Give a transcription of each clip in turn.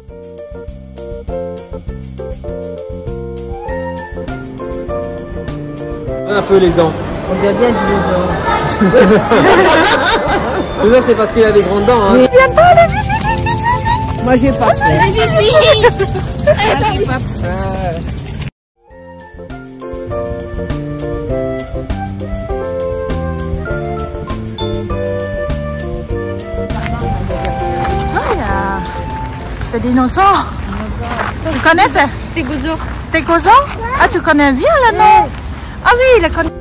Un peu les dents. On dirait bien dinosaure. Tout ça c'est parce qu'il a des grandes dents. Hein. Mais viens pas, moi j'ai pas peur. C'est dinosaure. Tu connais ça? Stégosaure. Stégosaure? Ah, tu connais bien le nom? Ah oui, il le connaît.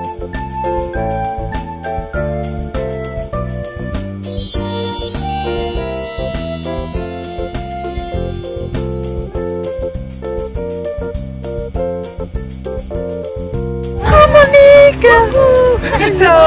Oh Monique! Hello!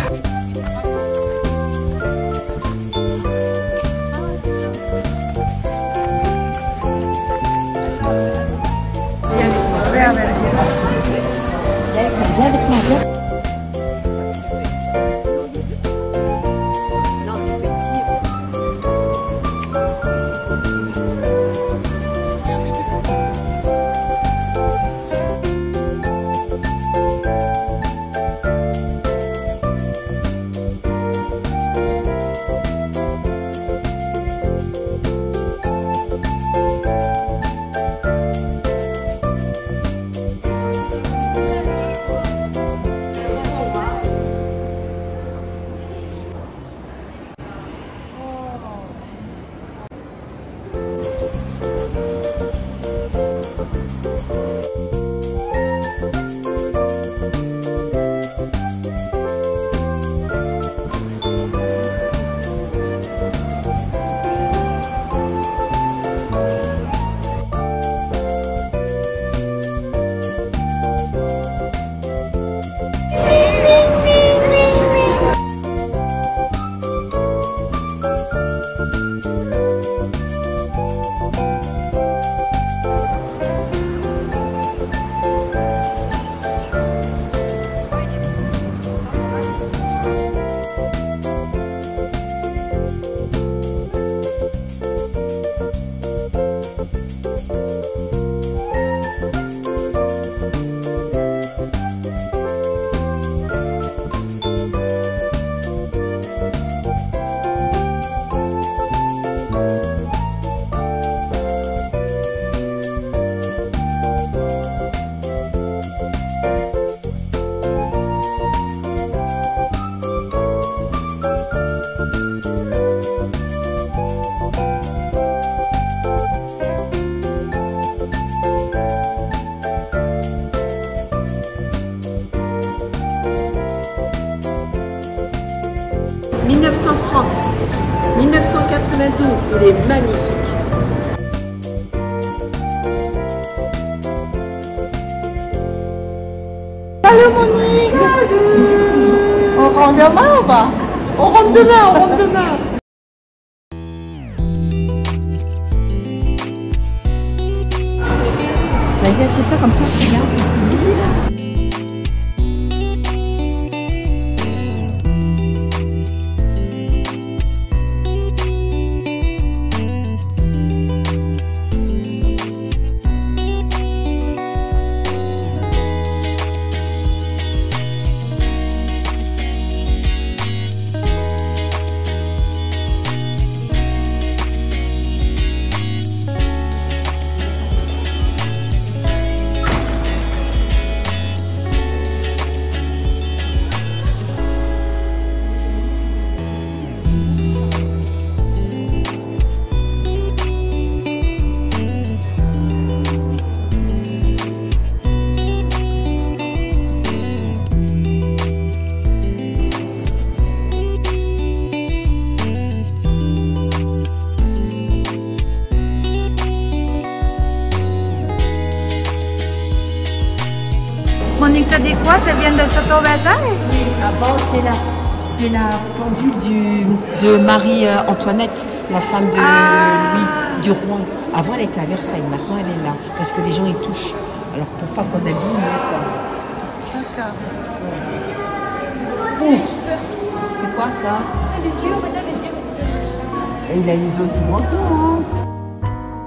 Il est magnifique. Salut Monique! Salut! On rentre demain ou pas? On rentre demain, on rentre demain. Vas-y, assieds-toi comme ça, regarde. Monique te dit quoi? Ça vient de Château Versailles? Oui, avant c'est la pendule de Marie-Antoinette, la femme de Louis, du roi. Avant elle était à Versailles, maintenant elle est là, parce que les gens y touchent. Alors pour pas qu'on abîme, quoi. D'accord. C'est quoi ça? Les yeux, il a les yeux aussi grands que moi.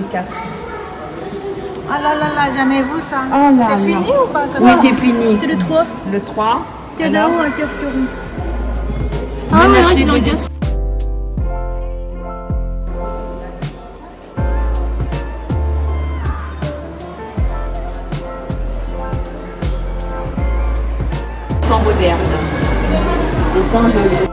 4. Ah là là là, j'en ai vu ça. Ah là c'est là. fini ou pas ça? Oui, c'est fini. C'est le 3. Le 3. C'est là-haut un casque rond. Menacé non, de non, dire. Temps moderne. Les temps de...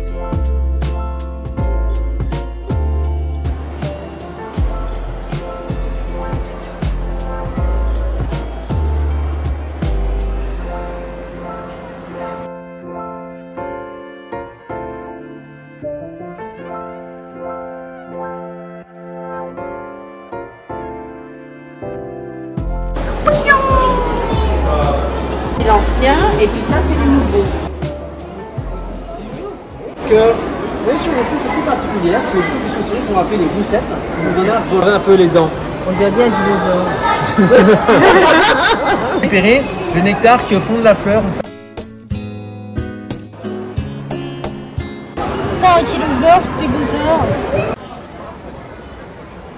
L'ancien et puis ça c'est le nouveau. Parce que, vous voyez, sur une espèce assez particulière, c'est les boucles de chaussures qu'on appelle les goussettes. Vous aurez un peu les dents. On dirait bien un dinosaure. Récupérer le nectar qui est au fond de la fleur. Ça, un dinosaure, stégosaure.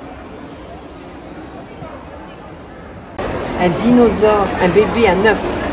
Un dinosaure, un bébé, un œuf.